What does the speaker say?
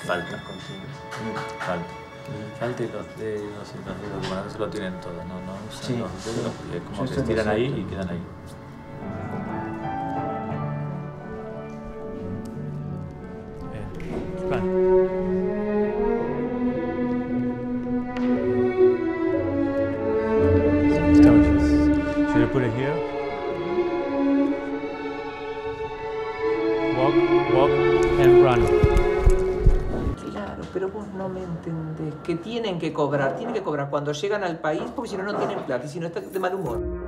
falta. Falta y los dedos bueno, eso lo tienen todo, no usan Sí. los dedos, es como Yo que estiran sé. ahí y quedan ahí. Should I put it here? Walk and run. Claro, pero vos no me entendés. Que tienen que cobrar cuando llegan al país, porque si no, no tienen plata y si no, están de mal humor.